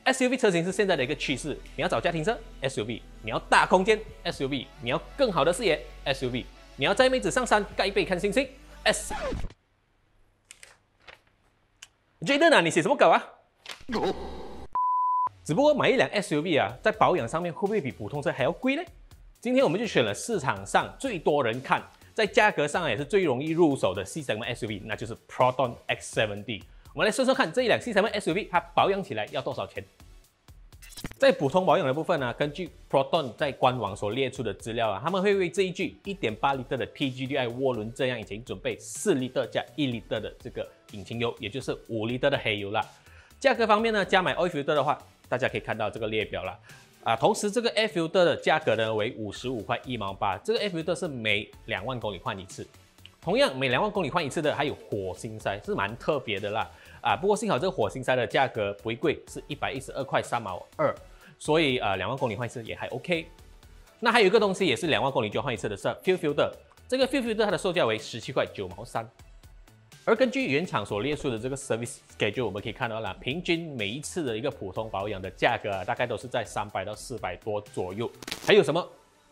SUV 车型是现在的一个趋势，你要找家庭车 SUV， 你要大空间 SUV， 你要更好的视野 SUV， 你要载妹子上山盖被看星星 Jaden 啊，你写什么稿啊？只不过买一辆 SUV 啊，在保养上面会不会比普通车还要贵呢？今天我们就选了市场上最多人看，在价格上也是最容易入手的 C segment SUV， 那就是 Proton X7D。我们来说说看这一辆 C segment SUV 它保养起来要多少钱？在普通保养的部分呢，根据 Proton 在官网所列出的资料啊，他们会为这一具 1.8 升的 TGDI 涡轮增压引擎准备4升加1升的这个引擎油，也就是5升的黑油啦。价格方面呢，加买 Oil Filter 的话，大家可以看到这个列表啦。同时这个 Air Filter 的价格呢为55块1毛8，这个 Air Filter 是每2万公里换一次。同样每2万公里换一次的还有火星塞，是蛮特别的啦。不过幸好这个火星塞的价格不会贵，是112块3毛2，所以2万公里换一次也还 OK。那还有一个东西也是2万公里就要换一次的是 Fuel Filter， 这个 Fuel Filter 它的售价为17块9毛3。而根据原厂所列出的这个 Service Schedule， 我们可以看到啦，平均每一次的一个普通保养的价格大概都是在300到400多左右。还有什么？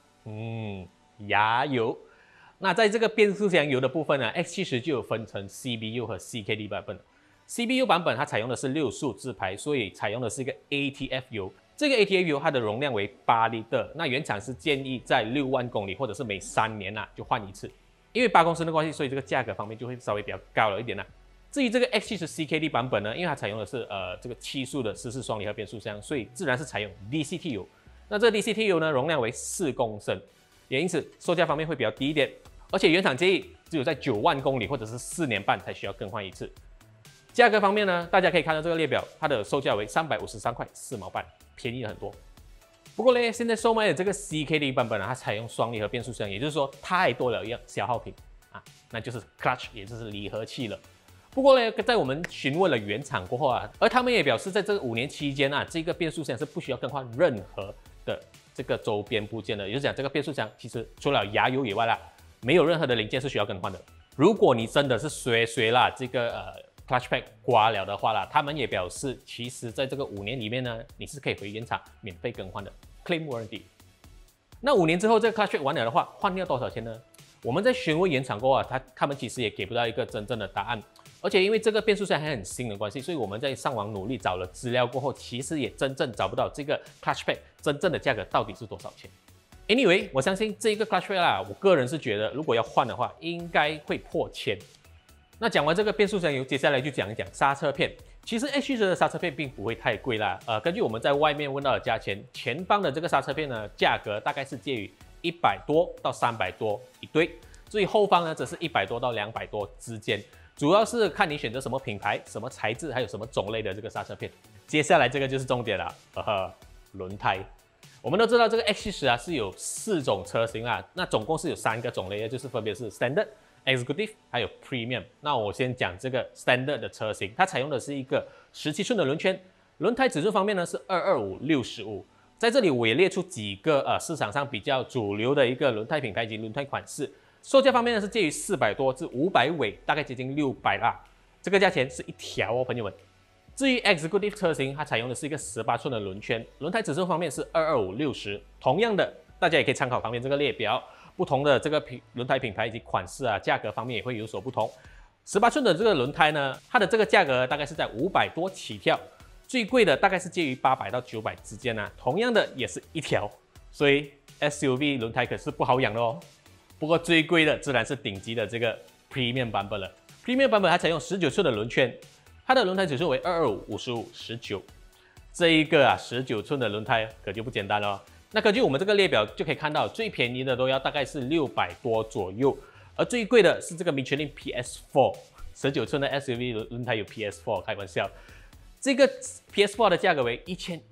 牙油。那在这个变速箱油的部分呢 ，X70 就有分成 CBU 和 CKD 版本。CBU 版本它采用的是6速自排，所以采用的是一个 ATF 油。这个 ATF 油它的容量为8升，那原厂是建议在6万公里或者是每3年就换一次。因为8公升的关系，所以这个价格方面就会稍微比较高了一点啦。至于这个 X70 CKD 版本呢，因为它采用的是这个7速的湿式双离合变速箱，所以自然是采用 DCT 油。那这个 DCT 油呢，容量为4公升，也因此售价方面会比较低一点。而且原厂建议只有在9万公里或者是4年半才需要更换一次。价格方面呢，大家可以看到这个列表，它的售价为353块4毛半，便宜了很多。不过呢，现在售卖的这个 CKD 版本它采用双离合变速箱，也就是说太多了一样消耗品那就是 clutch， 也就是离合器了。不过呢，在我们询问了原厂过后而他们也表示，在这个5年期间这个变速箱是不需要更换任何的这个周边部件的，也就是讲这个变速箱其实除了牙油以外没有任何的零件是需要更换的。如果你真的是衰这个clutch pad 刮了的话他们也表示，其实在这个5年里面呢，你是可以回原厂免费更换的 claim warranty。那5年之后这个 clutch pad 完了的话，换掉多少钱呢？我们在询问原厂过后他们其实也给不到一个真正的答案。而且因为这个变速箱还很新的关系，所以我们在上网努力找了资料过后，其实也真正找不到这个 clutch pad 真正的价格到底是多少钱。Anyway， 我相信这一个 clutch pad 我个人是觉得，如果要换的话，应该会破1000。那讲完这个变速箱油，接下来就讲一讲刹车片。其实 X70 的刹车片并不会太贵啦。根据我们在外面问到的价钱，前方的这个刹车片呢，价格大概是介于100多到300多一堆，至于后方呢，则是100多到200多之间。主要是看你选择什么品牌、什么材质，还有什么种类的这个刹车片。接下来这个就是重点了，轮胎。我们都知道这个 X70 是有4种车型那总共是有3个种类，就是分别是 Standard、Executive 还有 Premium。那我先讲这个 Standard 的车型，它采用的是一个17寸的轮圈，轮胎指数方面呢是225/65。在这里我也列出几个市场上比较主流的一个轮胎品牌以及轮胎款式。售价方面呢是介于400多至500尾，大概接近600啦。这个价钱是一条朋友们。至于 Executive 车型，它采用的是一个18寸的轮圈，轮胎指数方面是225/60。同样的，大家也可以参考旁边这个列表，不同的这个轮胎品牌以及款式价格方面也会有所不同。18寸的这个轮胎呢，它的这个价格大概是在500多起跳，最贵的大概是介于800到900之间同样的也是一条，所以 SUV 轮胎可是不好养的哦。不过最贵的自然是顶级的这个 Premium 版本了。Premium 版本它采用19寸的轮圈，它的轮胎指数为225/55/19。这一个19寸的轮胎可就不简单了那根据我们这个列表就可以看到，最便宜的都要大概是600多左右，而最贵的是这个 Michelin PS4 19寸的 SUV 轮胎有 PS4， 开玩笑。这个 PS4 的价格为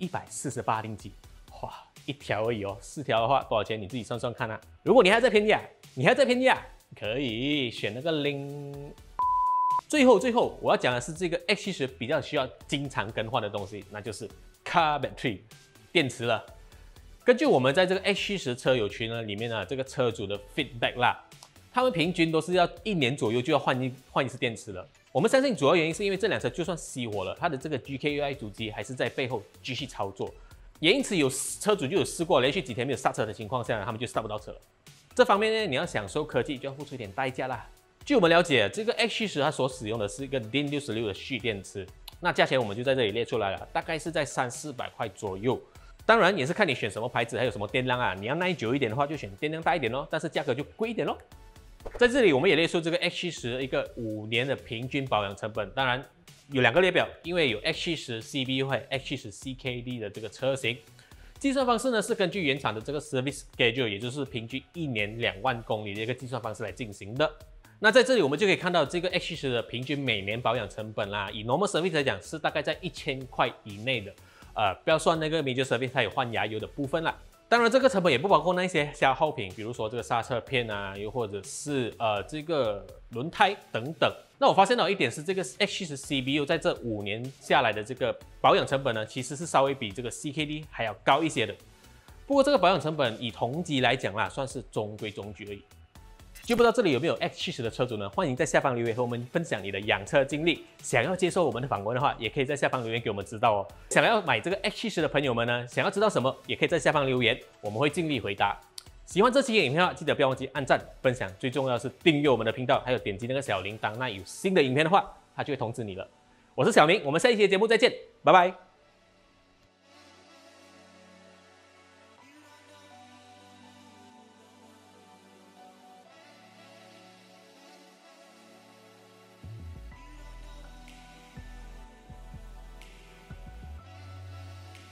1148令吉，哇，一条而已4条的话多少钱？你自己算算看如果你还在便宜可以选那个0。最后我要讲的是这个 X70 比较需要经常更换的东西，那就是 Car Battery 电池了。根据我们在这个 X70 车友群里面这个车主的 feedback 他们平均都是要1年左右就要换一次电池了。 我们相信主要原因是因为这辆车就算熄火了，它的这个 GKUI 主机还是在背后继续操作，也因此有车主就有试过连续几天没有刹车的情况下，他们就刹不到车了。这方面呢，你要享受科技就要付出一点代价啦。据我们了解，这个 X70它所使用的是一个 DIN66的蓄电池，那价钱我们就在这里列出来了，大概是在300-400块左右。当然也是看你选什么牌子，还有什么电量啊。你要耐久一点的话，就选电量大一点咯，但是价格就贵一点咯。在这里我们也列出这个 X70一个5年的平均保养成本，当然有2个列表，因为有 X70 CBU 和 X70 CKD 的这个车型。计算方式呢是根据原厂的这个 service schedule， 也就是平均1年2万公里的一个计算方式来进行的。那在这里我们就可以看到这个 X70 的平均每年保养成本啦，以 normal service 来讲是大概在1000块以内的，不要算那个 major service 它有换牙油的部分啦。当然这个成本也不包括那些消耗品，比如说这个刹车片啊，又或者是这个轮胎等等。那我发现到一点是，这个 X70 CBU 在这5年下来的这个保养成本呢，其实是稍微比这个 CKD 还要高一些的。不过这个保养成本以同级来讲啦，算是中规中矩而已。就不知道这里有没有 X70 的车主呢？欢迎在下方留言和我们分享你的养车经历。想要接受我们的访问的话，也可以在下方留言给我们知道哦。想要买这个 X70 的朋友们呢，想要知道什么，也可以在下方留言，我们会尽力回答。喜欢这期的影片的话，记得不要忘记按赞、分享，最重要的是订阅我们的频道，还有点击那个小铃铛，那有新的影片的话，它就会通知你了。我是小明，我们下一期的节目再见，拜拜。